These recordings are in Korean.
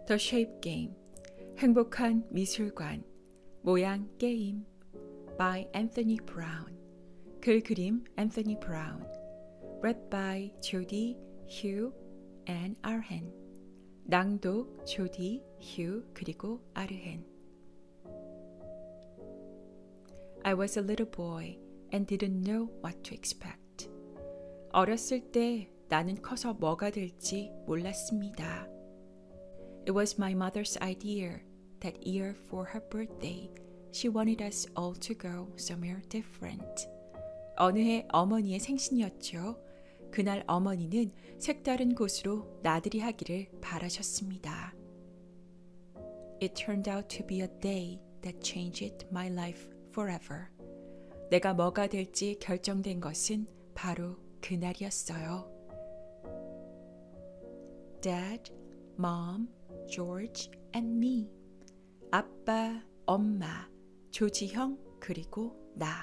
The Shape Game, 행복한 미술관, 모양 게임 by Anthony Brown. 글 그림 Anthony Brown. Read by Jody, Hugh, and Arhen. 낭독 Jody, Hugh, 그리고 아르헨. I was a little boy and didn't know what to expect. 어렸을 때 나는 커서 뭐가 될지 몰랐습니다. It was my mother's idea that year for her birthday. She wanted us all to go somewhere different. 어느 해 어머니의 생신이었죠. 그날 어머니는 색다른 곳으로 나들이 하기를 바라셨습니다. It turned out to be a day that changed my life forever. 내가 뭐가 될지 결정된 것은 바로 그날이었어요. Dad, Mom, George and me. 아빠, 엄마, 조지 형, 그리고 나.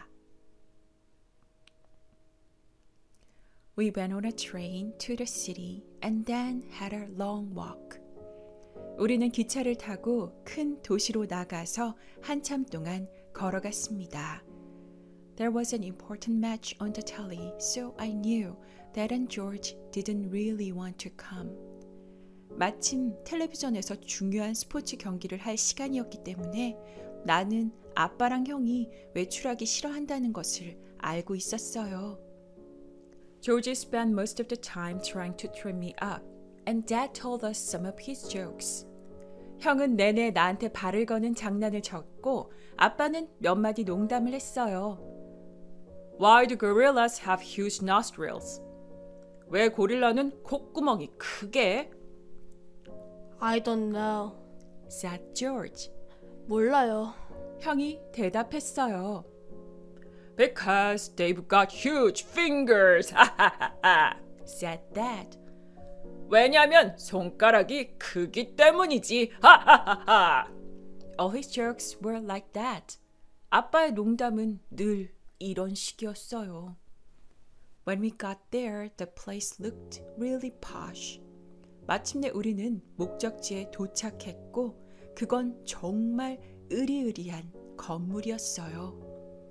We went on a train to the city and then had a long walk. 우리는 기차를 타고 큰 도시로 나가서 한참 동안 걸어갔습니다. There was an important match on the telly, so I knew Dad and George didn't really want to come. 마침 텔레비전에서 중요한 스포츠 경기를 할 시간이었기 때문에 나는 아빠랑 형이 외출하기 싫어한다는 것을 알고 있었어요. George spent most of the time trying to trim me up, and Dad told us some of his jokes. 형은 내내 나한테 발을 거는 장난을 쳤고 아빠는 몇 마디 농담을 했어요. Why do gorillas have huge nostrils? 왜 고릴라는 콧구멍이 크게? I don't know. said George. 몰라요. 형이 대답했어요. Because they've got huge fingers. said Dad. 왜냐면 손가락이 크기 때문이지. All his jokes were like that. 아빠의 농담은 늘 이런 식이었어요. When we got there, the place looked really posh. 마침내 우리는 목적지에 도착했고 그건 정말 으리으리한 건물이었어요.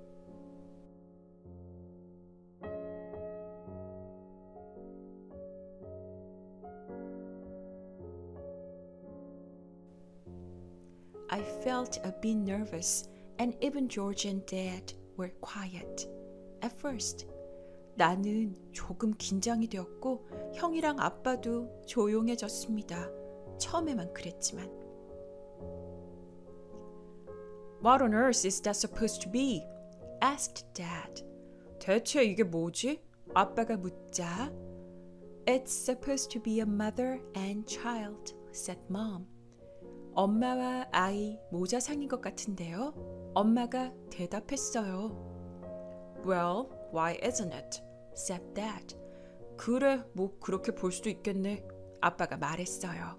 I felt a bit nervous and even George and Dad were quiet. At first, 나는 조금 긴장이 되었고 형이랑 아빠도 조용해졌습니다. 처음에만 그랬지만. What on earth is that supposed to be? asked Dad. 대체 이게 뭐지? 아빠가 묻자. It's supposed to be a mother and child, said Mom. 엄마와 아이 모자상인 것 같은데요? 엄마가 대답했어요. Well, why isn't it? said Dad. 그래, 뭐 그렇게 볼 수도 있겠네. 아빠가 말했어요.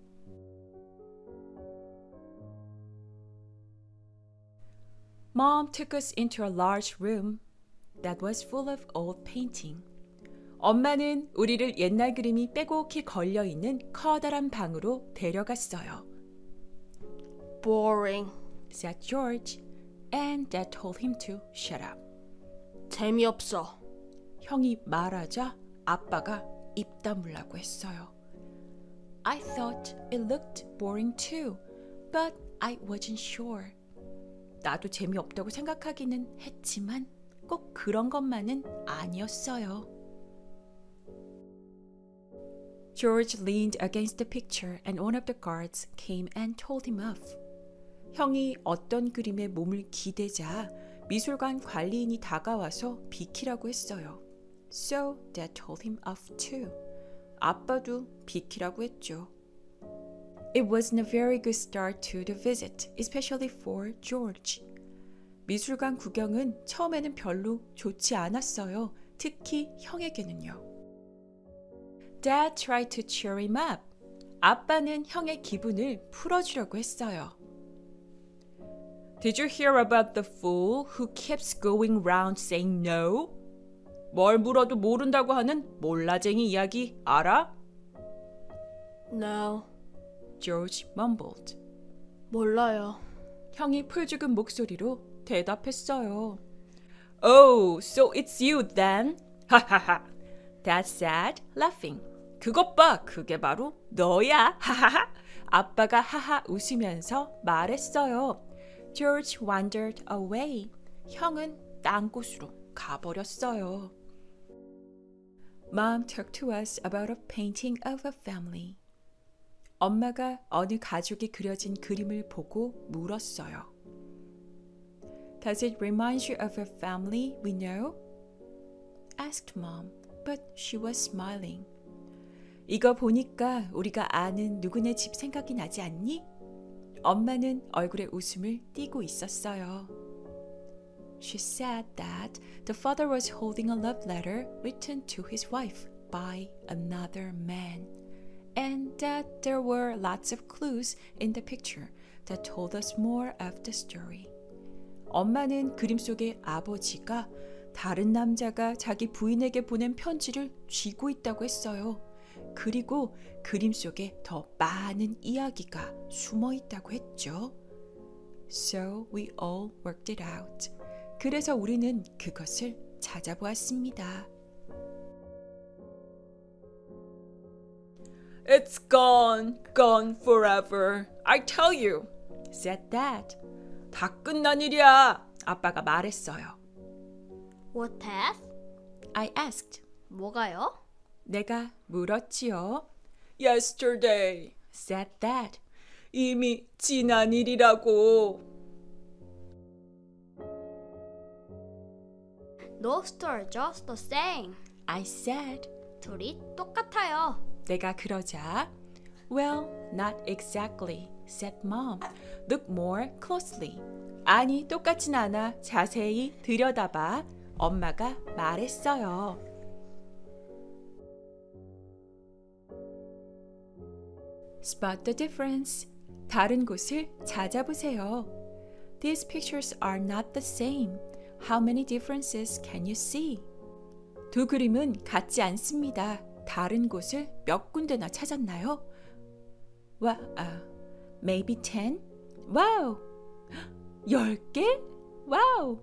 Mom took us into a large room that was full of old painting. 엄마는 우리를 옛날 그림이 빼곡히 걸려있는 커다란 방으로 데려갔어요. Boring, said George, and Dad told him to shut up. 재미없어. 형이 말하자 아빠가 입 다물라고 했어요. I thought it looked boring too, but I wasn't sure. 나도 재미없다고 생각하기는 했지만 꼭 그런 것만은 아니었어요. George leaned against the picture and one of the guards came and told him off. 형이 어떤 그림에 몸을 기대자 미술관 관리인이 다가와서 비키라고 했어요. So Dad told him off too. 아빠도 비키라고 했죠. It wasn't a very good start to the visit, especially for George. 미술관 구경은 처음에는 별로 좋지 않았어요. 특히 형에게는요. Dad tried to cheer him up. 아빠는 형의 기분을 풀어주려고 했어요. Did you hear about the fool who keeps going round saying no? 뭘 물어도 모른다고 하는 몰라쟁이 이야기 알아? No. George mumbled. 몰라요. 형이 풀죽은 목소리로 대답했어요. Oh, so it's you then? 하하하. Dad said, laughing. 그것 봐, 그게 바로 너야. 하하하. 아빠가 하하 웃으면서 말했어요. George wandered away. 형은 딴 곳으로 가버렸어요. Mom talked to us about a painting of a family. 엄마가 어느 가족이 그려진 그림을 보고 물었어요. Does it remind you of a family we know? asked Mom, but she was smiling. 이거 보니까 우리가 아는 누구네 집 생각이 나지 않니? 엄마는 얼굴에 웃음을 띠고 있었어요. She said that the father was holding a love letter written to his wife by another man, and that there were lots of clues in the picture that told us more of the story. 엄마는 그림 속의 아버지가 다른 남자가 자기 부인에게 보낸 편지를 쥐고 있다고 했어요. 그리고 그림 속에 더 많은 이야기가 숨어 있다고 했죠. So we all worked it out. 그래서 우리는 그것을 찾아보았습니다. It's gone, gone forever. I tell you, said Dad. 다 끝난 일이야. 아빠가 말했어요. What has? I asked. 뭐가요? 내가 물었지요. Yesterday, said Dad. 이미 지난 일이라고. Those two are just the same. I said. 둘이 똑같아요. 내가 그러자. Well, not exactly, said Mom. Look more closely. 아니, 똑같진 않아. 자세히 들여다봐. 엄마가 말했어요. Spot the difference. 다른 곳을 찾아보세요. These pictures are not the same. How many differences can you see? 두 그림은 같지 않습니다. 다른 곳을 몇 군데나 찾았나요? Maybe 10? 와우! 10개? 와우!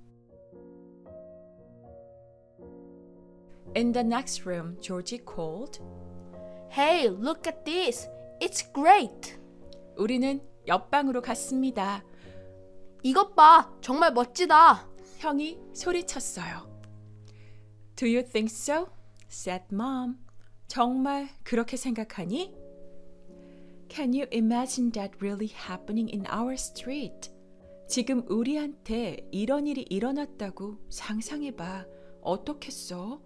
In the next room, Georgie called. Hey, look at this. It's great. 우리는 옆방으로 갔습니다. 이것 봐. 정말 멋지다. 형이 소리쳤어요. Do you think so? said Mom. 정말 그렇게 생각하니? Can you imagine that really happening in our street? 지금 우리한테 이런 일이 일어났다고 상상해봐. 어떻겠어?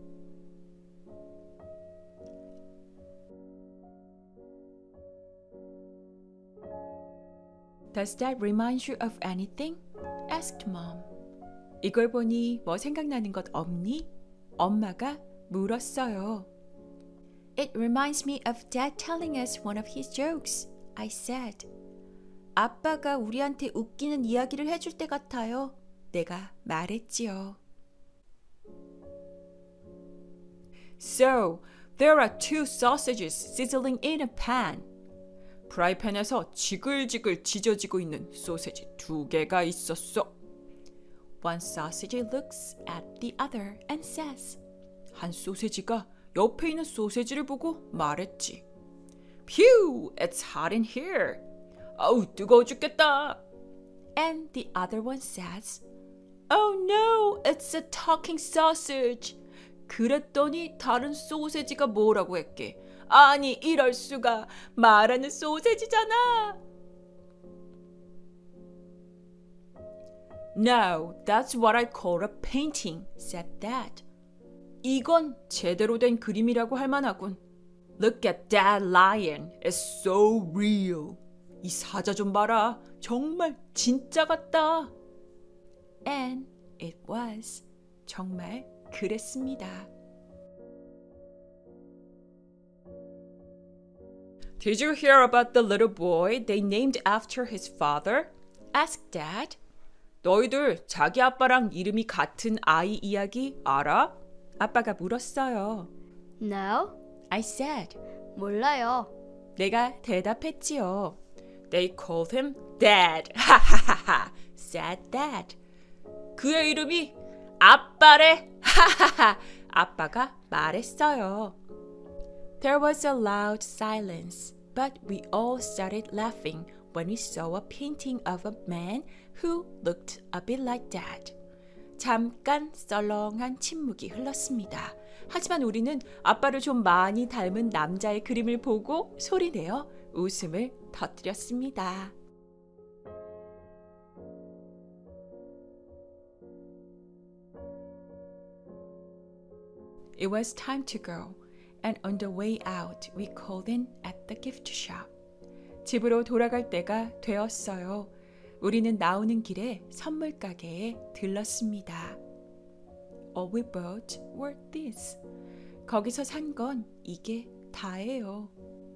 Does that remind you of anything? asked Mom. 이걸 보니 뭐 생각나는 것 없니? 엄마가 물었어요. It reminds me of Dad telling us one of his jokes, I said. 아빠가 우리한테 웃기는 이야기를 해줄 때 같아요. 내가 말했지요. So, there are two sausages sizzling in a pan. 프라이팬에서 지글지글 지져지고 있는 소세지 2개가 있었어. One sausage looks at the other and says. 한 소세지가 옆에 있는 소세지를 보고 말했지. Phew, it's hot in here. 아우, 뜨거워 죽겠다. And the other one says. Oh no, it's a talking sausage. 그랬더니 다른 소세지가 뭐라고 했게. 아니, 이럴 수가. 말하는 소세지잖아. No, that's what I call a painting, said Dad. 이건 제대로 된 그림이라고 할 만하군. Look at that lion. It's so real. 이 사자 좀 봐라. 정말 진짜 같다. And it was. 정말 그랬습니다. Did you hear about the little boy they named after his father? asked Dad. 너희들 자기 아빠랑 이름이 같은 아이 이야기 알아? 아빠가 물었어요. No? I said. 몰라요. 내가 대답했지요. They called him Dad. 하하하하. said Dad. 그의 이름이 아빠래. 하하하. 아빠가 말했어요. There was a loud silence, but we all started laughing when we saw a painting of a man who looked a bit like Dad. 잠깐 썰렁한 침묵이 흘렀습니다. 하지만 우리는 아빠를 좀 많이 닮은 남자의 그림을 보고 소리내어 웃음을 터뜨렸습니다. It was time to go, and on the way out, we called in at the gift shop. 집으로 돌아갈 때가 되었어요. 우리는 나오는 길에 선물 가게에 들렀습니다. All we bought were these. 거기서 산 건 이게 다예요.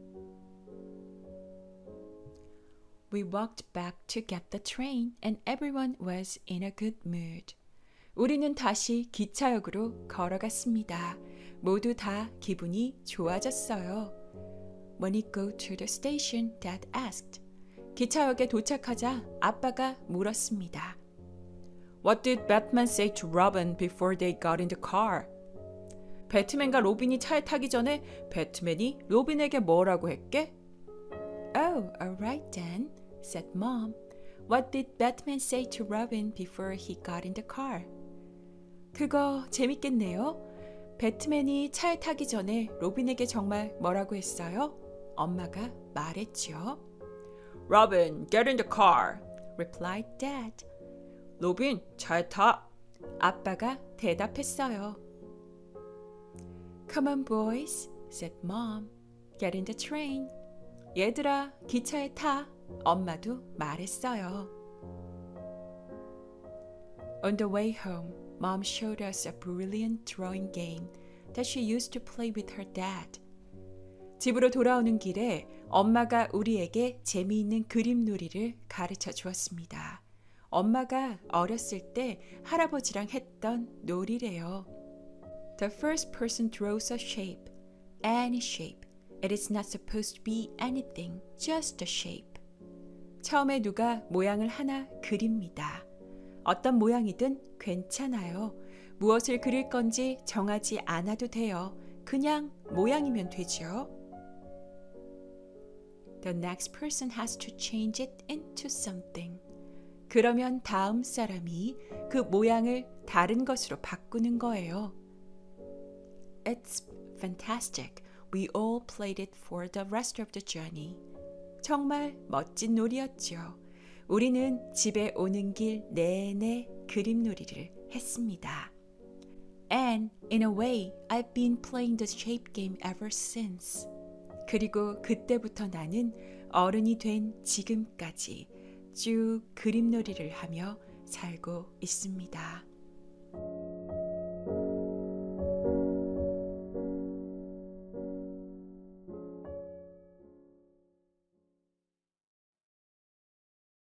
We walked back to get the train, and everyone was in a good mood. 우리는 다시 기차역으로 걸어갔습니다. 모두 다 기분이 좋아졌어요. When we go to the station, Dad asked. 기차역에 도착하자 아빠가 물었습니다. What did Batman say to Robin before they got in the car? 배트맨과 로빈이 차에 타기 전에 배트맨이 로빈에게 뭐라고 했게? Oh, all right then, said Mom. What did Batman say to Robin before he got in the car? 그거 재밌겠네요. 배트맨이 차에 타기 전에 로빈에게 정말 뭐라고 했어요? 엄마가 말했죠. Robin, get in the car, replied Dad. 로빈, 차에 타. 아빠가 대답했어요. Come on, boys, said Mom. Get in the train. 얘들아, 기차에 타. 엄마도 말했어요. On the way home, Mom showed us a brilliant drawing game that she used to play with her dad. 집으로 돌아오는 길에 엄마가 우리에게 재미있는 그림놀이를 가르쳐 주었습니다. 엄마가 어렸을 때 할아버지랑 했던 놀이래요. The first person draws a shape, any shape. It is not supposed to be anything, just a shape. 처음에 누가 모양을 하나 그립니다. 어떤 모양이든 괜찮아요. 무엇을 그릴 건지 정하지 않아도 돼요. 그냥 모양이면 되죠. The next person has to change it into something. 그러면 다음 사람이 그 모양을 다른 것으로 바꾸는 거예요. It's fantastic. We all played it for the rest of the journey. 정말 멋진 놀이였죠. 우리는 집에 오는 길 내내 그림놀이를 했습니다. And in a way, I've been playing the shape game ever since. 그리고 그때부터 나는 어른이 된 지금까지 쭉 그림놀이를 하며 살고 있습니다.